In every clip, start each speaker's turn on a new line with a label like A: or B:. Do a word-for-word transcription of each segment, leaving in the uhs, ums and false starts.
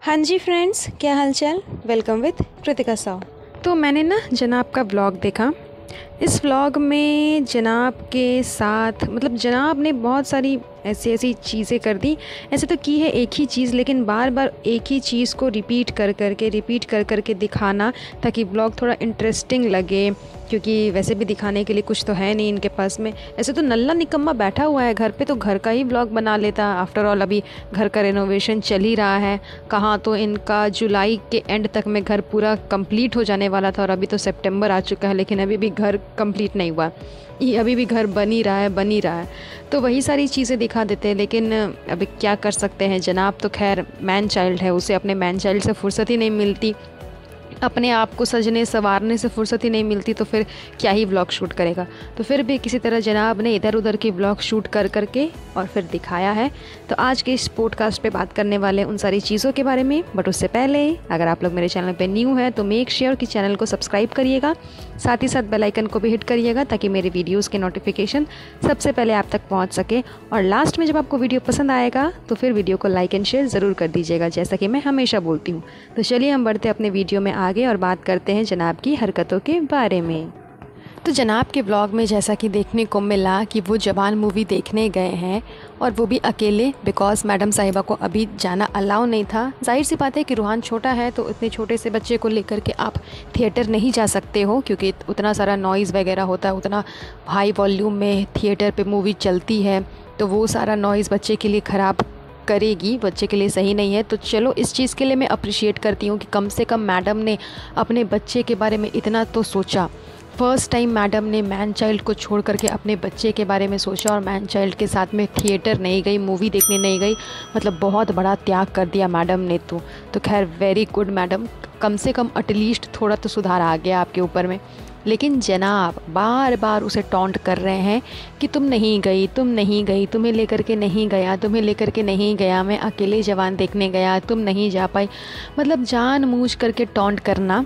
A: हाँ जी फ्रेंड्स, क्या हालचाल। Welcome with Kritika Sao. तो मैंने ना जनाब का व्लॉग देखा। इस व्लॉग में जनाब के साथ मतलब जनाब ने बहुत सारी ऐसी ऐसी चीज़ें कर दी। ऐसे तो की है एक ही चीज़, लेकिन बार बार एक ही चीज़ को रिपीट कर कर के रिपीट कर कर के दिखाना ताकि व्लॉग थोड़ा इंटरेस्टिंग लगे, क्योंकि वैसे भी दिखाने के लिए कुछ तो है नहीं इनके पास में। ऐसे तो नल्ला निकम्मा बैठा हुआ है घर पे, तो घर का ही व्लॉग बना लेता। आफ्टर ऑल अभी घर का रेनोवेशन चल ही रहा है। कहाँ तो इनका जुलाई के एंड तक में घर पूरा कंप्लीट हो जाने वाला था और अभी तो सितंबर आ चुका है, लेकिन अभी भी घर कंप्लीट नहीं हुआ। ये अभी भी घर बन ही रहा है बन ही रहा है तो वही सारी चीज़ें दिखा देते हैं। लेकिन अभी क्या कर सकते हैं, जनाब तो खैर मैन चाइल्ड है, उसे अपने मैन चाइल्ड से फुर्सत ही नहीं मिलती, अपने आप को सजने संवारने से फुर्सत ही नहीं मिलती, तो फिर क्या ही व्लॉग शूट करेगा। तो फिर भी किसी तरह जनाब ने इधर उधर के व्लॉग शूट कर करके और फिर दिखाया है। तो आज के इस पॉडकास्ट पे बात करने वाले उन सारी चीज़ों के बारे में। बट उससे पहले अगर आप लोग मेरे चैनल पे न्यू हैं तो मेक श्योर कि चैनल को सब्सक्राइब करिएगा, साथ ही साथ बेल आइकन को भी हिट करिएगा ताकि मेरे वीडियोज़ के नोटिफिकेशन सबसे पहले आप तक पहुँच सके। और लास्ट में जब आपको वीडियो पसंद आएगा तो फिर वीडियो को लाइक एंड शेयर ज़रूर कर दीजिएगा, जैसा कि मैं हमेशा बोलती हूँ। तो चलिए हम बढ़ते अपने वीडियो में आगे और बात करते हैं जनाब की हरकतों के बारे में। तो जनाब के व्लॉग में जैसा कि देखने को मिला कि वो जवान मूवी देखने गए हैं और वो भी अकेले, बिकॉज़ मैडम साहिबा को अभी जाना अलाउ नहीं था। जाहिर सी बात है कि रूहान छोटा है, तो इतने छोटे से बच्चे को लेकर के आप थिएटर नहीं जा सकते हो, क्योंकि उतना सारा नॉइज़ वगैरह होता है, उतना हाई वॉल्यूम में थिएटर पे मूवी चलती है, तो वो सारा नॉइज़ बच्चे के लिए ख़राब करेगी, बच्चे के लिए सही नहीं है। तो चलो इस चीज़ के लिए मैं अप्रिशिएट करती हूँ कि कम से कम मैडम ने अपने बच्चे के बारे में इतना तो सोचा। फर्स्ट टाइम मैडम ने मैन चाइल्ड को छोड़ करके अपने बच्चे के बारे में सोचा और मैन चाइल्ड के साथ में थिएटर नहीं गई, मूवी देखने नहीं गई। मतलब बहुत बड़ा त्याग कर दिया मैडम ने। तो तो खैर वेरी गुड मैडम, कम से कम एटलीस्ट थोड़ा तो सुधार आ गया आपके ऊपर में। लेकिन जनाब बार बार उसे टॉन्ट कर रहे हैं कि तुम नहीं गई तुम नहीं गई तुम्हें लेकर के नहीं गया तुम्हें लेकर के नहीं गया मैं अकेले जवान देखने गया, तुम नहीं जा पाई। मतलब जानबूझ करके टॉन्ट करना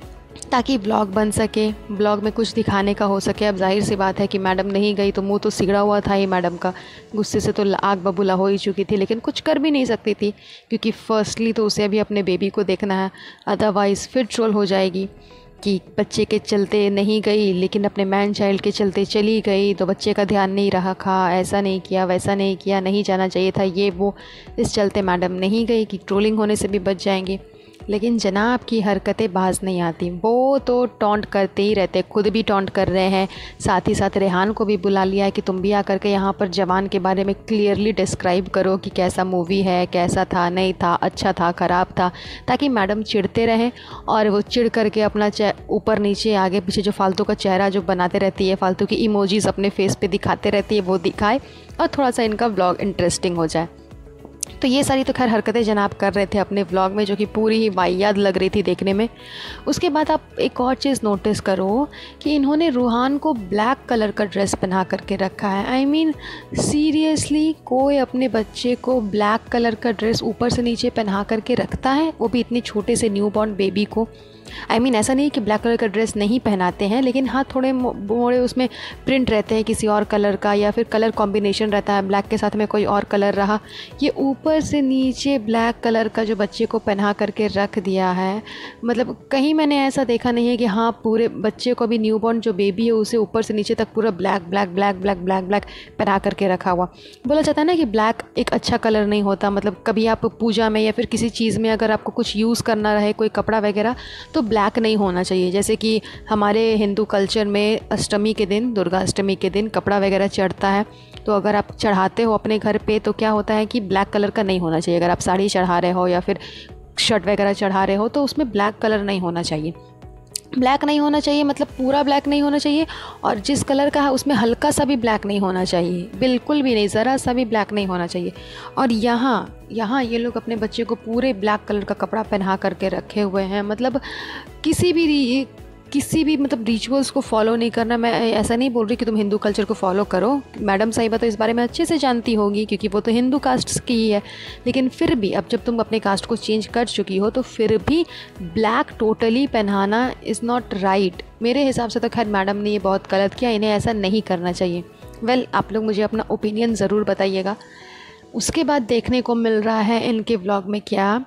A: ताकि ब्लॉग बन सके, ब्लॉग में कुछ दिखाने का हो सके। अब जाहिर सी बात है कि मैडम नहीं गई तो मुंह तो सिगड़ा हुआ था ही मैडम का, गुस्से से तो आग बबूला हो ही चुकी थी, लेकिन कुछ कर भी नहीं सकती थी, क्योंकि फर्स्टली तो उसे अभी अपने बेबी को देखना है, अदरवाइज़ फिर ट्रोल हो जाएगी कि बच्चे के चलते नहीं गई लेकिन अपने मैन चाइल्ड के चलते चली गई, तो बच्चे का ध्यान नहीं रखा, ऐसा नहीं किया वैसा नहीं किया, नहीं जाना चाहिए था ये वो, इस चलते मैडम नहीं गई कि ट्रोलिंग होने से भी बच जाएंगे। लेकिन जनाब की हरकतें बाज नहीं आती, वो तो टॉन्ट करते ही रहते, खुद भी टॉन्ट कर रहे हैं, साथ ही साथ रेहान को भी बुला लिया है कि तुम भी आकर के यहाँ पर जवान के बारे में क्लियरली डिस्क्राइब करो कि कैसा मूवी है, कैसा था, नहीं था, अच्छा था, ख़राब था, ताकि मैडम चिढ़ते रहें और वो चिढ़ करके अपना ऊपर नीचे आगे पीछे जो फालतू का चेहरा जो बनाते रहती है, फालतू की इमोजीज़ अपने फेस पे दिखाते रहती है, वो दिखाए और थोड़ा सा इनका व्लॉग इंटरेस्टिंग हो जाए। तो ये सारी तो खैर हरकतें जनाब कर रहे थे अपने व्लॉग में, जो कि पूरी ही वाहियात लग रही थी देखने में। उसके बाद आप एक और चीज़ नोटिस करो कि इन्होंने रूहान को ब्लैक कलर का ड्रेस पहना करके रखा है। आई मीन सीरियसली कोई अपने बच्चे को ब्लैक कलर का ड्रेस ऊपर से नीचे पहना करके रखता है, वो भी इतने छोटे से न्यू बॉर्न बेबी को। आई I मीन mean, ऐसा नहीं कि ब्लैक कलर का ड्रेस नहीं पहनाते हैं, लेकिन हाँ थोड़े मोड़े उसमें प्रिंट रहते हैं किसी और कलर का, या फिर कलर कॉम्बिनेशन रहता है, ब्लैक के साथ में कोई और कलर रहा। ये ऊपर से नीचे ब्लैक कलर का जो बच्चे को पहना करके रख दिया है, मतलब कहीं मैंने ऐसा देखा नहीं है कि हाँ पूरे बच्चे को भी न्यूबॉर्न जो बेबी है उसे ऊपर से नीचे तक पूरा black black black black black black पहना करके रखा हुआ। बोला जाता है ना कि ब्लैक एक अच्छा कलर नहीं होता, मतलब कभी आप पूजा में या फिर किसी चीज़ में अगर आपको कुछ यूज़ करना रहे, कोई कपड़ा वगैरह, तो ब्लैक नहीं होना चाहिए। जैसे कि हमारे हिंदू कल्चर में अष्टमी के दिन, दुर्गा अष्टमी के दिन कपड़ा वगैरह चढ़ता है, तो अगर आप चढ़ाते हो अपने घर पे तो क्या होता है कि ब्लैक कलर का नहीं होना चाहिए। अगर आप साड़ी चढ़ा रहे हो या फिर शर्ट वगैरह चढ़ा रहे हो तो उसमें ब्लैक कलर नहीं होना चाहिए। ब्लैक नहीं होना चाहिए मतलब पूरा ब्लैक नहीं होना चाहिए, और जिस कलर का है उसमें हल्का सा भी ब्लैक नहीं होना चाहिए, बिल्कुल भी नहीं, ज़रा सा भी ब्लैक नहीं होना चाहिए। और यहाँ यहाँ ये लोग अपने बच्चे को पूरे ब्लैक कलर का कपड़ा पहना करके रखे हुए हैं। मतलब किसी भी किसी भी मतलब रिचुअल्स को फॉलो नहीं करना। मैं ऐसा नहीं बोल रही कि तुम हिंदू कल्चर को फॉलो करो, मैडम साहिबा तो इस बारे में अच्छे से जानती होगी क्योंकि वो तो हिंदू कास्ट की ही है, लेकिन फिर भी अब जब तुम अपने कास्ट को चेंज कर चुकी हो तो फिर भी ब्लैक टोटली पहनाना इज़ नॉट राइट। मेरे हिसाब से तो खैर मैडम ने ये बहुत गलत किया, इन्हें ऐसा नहीं करना चाहिए। वेल well, आप लोग मुझे अपना ओपिनियन ज़रूर बताइएगा। उसके बाद देखने को मिल रहा है इनके व्लॉग में क्या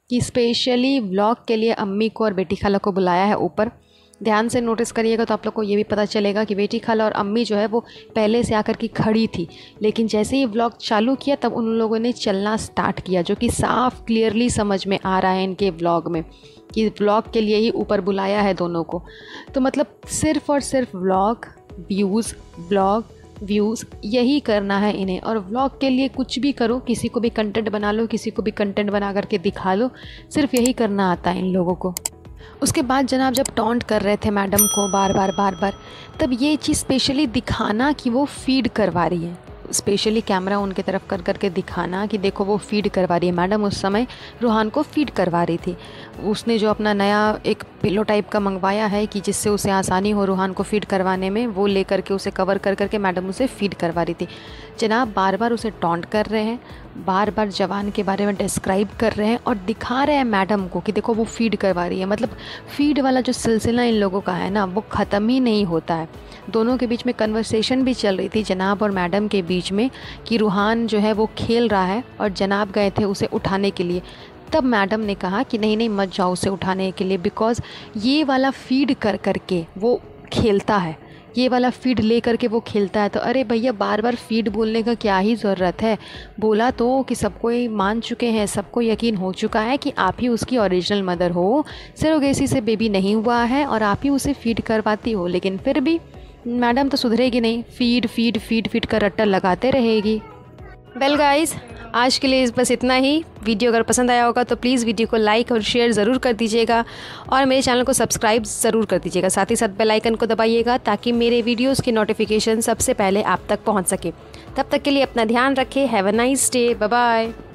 A: कि स्पेशली व्लॉग के लिए अम्मी को और बेटी खाला को बुलाया है ऊपर। ध्यान से नोटिस करिएगा तो आप लोग को ये भी पता चलेगा कि बेटी खाला और अम्मी जो है वो पहले से आकर की खड़ी थी, लेकिन जैसे ही व्लॉग चालू किया तब उन लोगों ने चलना स्टार्ट किया, जो कि साफ क्लियरली समझ में आ रहा है इनके व्लॉग में कि व्लॉग के लिए ही ऊपर बुलाया है दोनों को। तो मतलब सिर्फ़ और सिर्फ व्लॉग व्यूज़ व्लॉग व्यूज़ यही करना है इन्हें। और व्लॉग के लिए कुछ भी करो, किसी को भी कंटेंट बना लो, किसी को भी कंटेंट बना करके दिखा लो, सिर्फ यही करना आता है इन लोगों को। उसके बाद जनाब जब टॉन्ट कर रहे थे मैडम को बार बार बार बार, तब ये चीज़ स्पेशली दिखाना कि वो फीड करवा रही है, स्पेशली कैमरा उनके तरफ कर करके दिखाना कि देखो वो फीड करवा रही है। मैडम उस समय रूहान को फीड करवा रही थी। उसने जो अपना नया एक पिलो टाइप का मंगवाया है कि जिससे उसे आसानी हो रूहान को फीड करवाने में, वो ले करके उसे कवर कर करके मैडम उसे फीड करवा रही थी। जनाब बार बार उसे टॉन्ट कर रहे हैं, बार बार जवान के बारे में डिस्क्राइब कर रहे हैं और दिखा रहे हैं मैडम को कि देखो वो फीड करवा रही है। मतलब फीड वाला जो सिलसिला इन लोगों का है ना, वो ख़त्म ही नहीं होता है। दोनों के बीच में कन्वर्सेशन भी चल रही थी जनाब और मैडम के बीच में कि रूहान जो है वो खेल रहा है और जनाब गए थे उसे उठाने के लिए। तब मैडम ने कहा कि नहीं नहीं मत जाओ उसे उठाने के लिए, बिकॉज़ ये वाला फीड कर करके वो खेलता है, ये वाला फीड ले करके वो खेलता है। तो अरे भैया बार बार फीड बोलने का क्या ही ज़रूरत है, बोला तो कि सबको ही मान चुके हैं, सबको यकीन हो चुका है कि आप ही उसकी ओरिजिनल मदर हो, सरोगेसी से बेबी नहीं हुआ है और आप ही उसे फीड करवाती हो। लेकिन फिर भी मैडम तो सुधरेगी नहीं, फीड फीड फीड फीड का रट्टा लगाते रहेगी। वेल गाइस, आज के लिए बस इतना ही। वीडियो अगर पसंद आया होगा तो प्लीज़ वीडियो को लाइक और शेयर ज़रूर कर दीजिएगा और मेरे चैनल को सब्सक्राइब ज़रूर कर दीजिएगा। साथ ही साथ बेल आइकन को दबाइएगा ताकि मेरे वीडियोस की नोटिफिकेशन सबसे पहले आप तक पहुंच सके। तब तक के लिए अपना ध्यान रखें। Have a nice day. Bye bye.